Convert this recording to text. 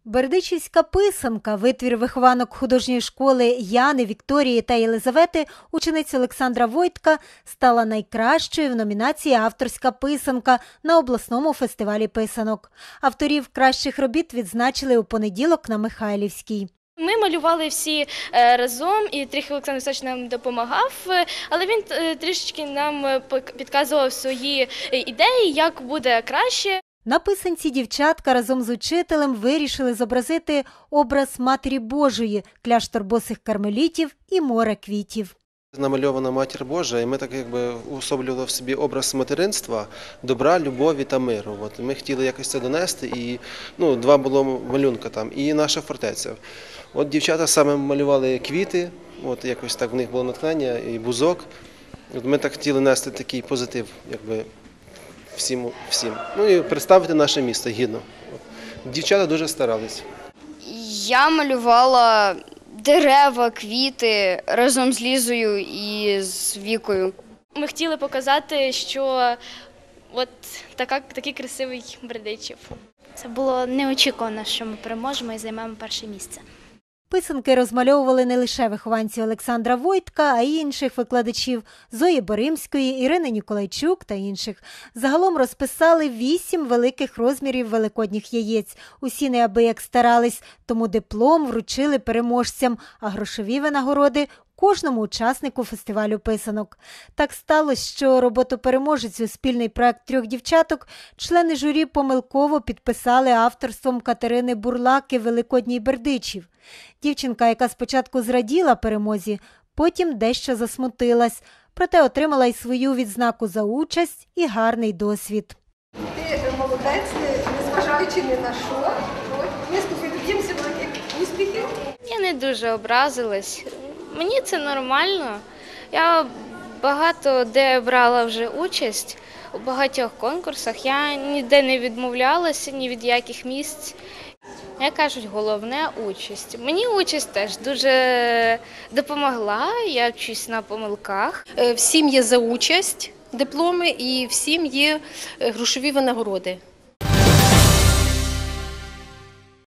Бердичівська писанка – витвір вихованок художньої школи Яни, Вікторії та Єлизавети, учениць Олександра Войтка, стала найкращою в номінації «Авторська писанка» на обласному фестивалі писанок. Авторів кращих робіт відзначили у понеділок на Михайлівській. Ми малювали всі разом, і трохи Олександр Височ нам допомагав, але він трішечки нам підказував свої ідеї, як буде краще. На писанці дівчатка разом з учителем вирішили зобразити образ Матері Божої, кляштор босих кармелітів і море квітів. Намальована Матір Божа, і ми так якби уособлювали в собі образ материнства, добра, любові та миру. Ми хотіли якось це донести, і два було малюнка там, і наша фортеця. Дівчата саме малювали квіти, якось так в них було натхнення, і бузок. Ми так хотіли нести такий позитив, якби всім. І представити наше місто гідно. Дівчата дуже старались. Я малювала дерева, квіти разом з Лізою і з Вікою. Ми хотіли показати, що такий красивий Бердичів. Це було неочікувано, що ми переможемо і займемо перше місце. Писанки розмальовували не лише вихованці Олександра Войтка, а й інших викладачів – Зої Боримської, Ірини Ніколайчук та інших. Загалом розписали 8 великих розмірів великодніх яєць. Усі неабияк старались, тому диплом вручили переможцям, а грошові винагороди – кожному учаснику фестивалю писанок. Так сталося, що роботу переможецю спільний проект 3 дівчаток члени журі помилково підписали авторством Катерини Бурлаки «Великодній Бердичів». Дівчинка, яка спочатку зраділа перемозі, потім дещо засмутилась, проте отримала й свою відзнаку за участь і гарний досвід. Ти молодець, незважаючи ні на що. Ми сподіваємося великих успіхів. Я не дуже образилась. Мені це нормально. Я багато де брала вже участь у багатьох конкурсах. Я ніде не відмовлялася, ні від яких місць. Як кажуть, головне – участь. Мені участь теж дуже допомогла, я вчусь на помилках. Всім є за участь дипломи і всім є грошові винагороди.